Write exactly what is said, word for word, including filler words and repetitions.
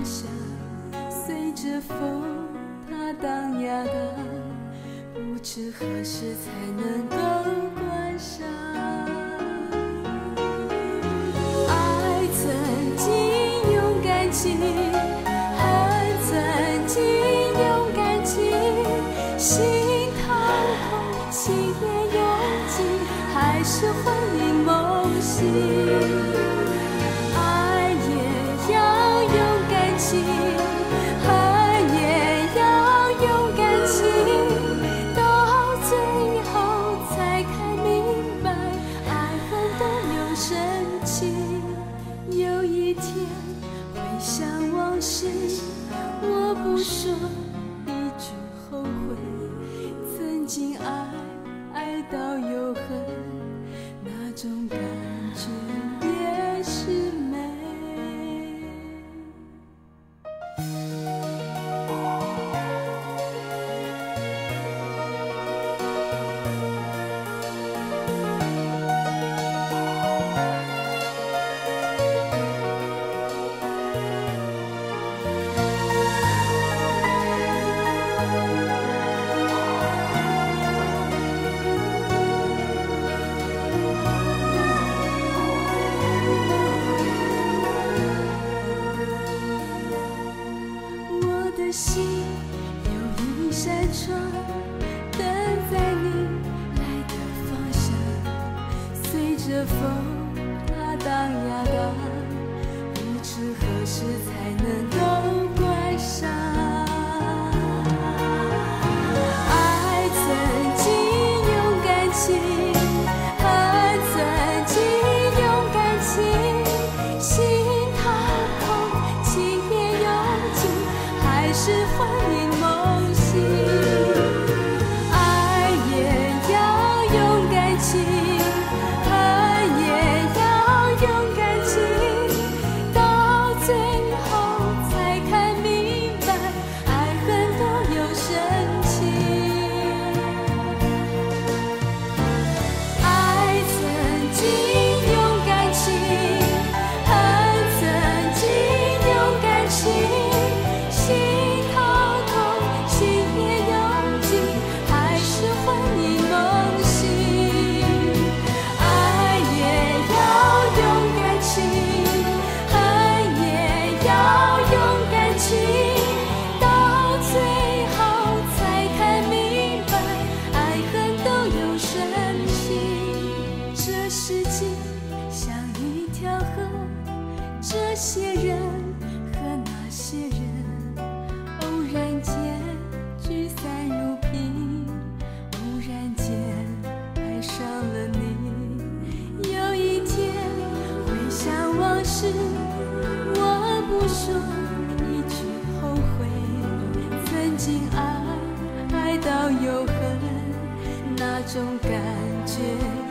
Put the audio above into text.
向，随着风它荡呀荡，不知何时才能够关上。爱曾经用感情，恨曾经用感情，心掏空，情也用尽，还是魂萦梦醒。爱也要用感情，恨也要用感情，到最后才看明白，爱恨都有深情。有一天回想往事，我不说一句后悔，曾经爱爱到有恨，那种感觉也是美。我的心有一扇窗，等在你来的方向，随着风它荡呀荡，不知何时才能够关上。爱曾经用感情，恨曾经用感情，心掏空，情也用尽，还是魂萦梦醒。爱也要用感情，恨也要用感情，到最后才看明白，爱恨都有深情。爱曾经用感情，恨曾经用感情，心掏空，情也用尽，还是魂萦梦醒。爱也要用感情，恨也要用感情，到最后才看明白，爱恨都有深情。这世界像一条河，这些人和那些人，偶然间聚散如宾，偶然间爱上了你。有一天回想往事，我不说一句后悔，曾经爱爱到有恨，那种感觉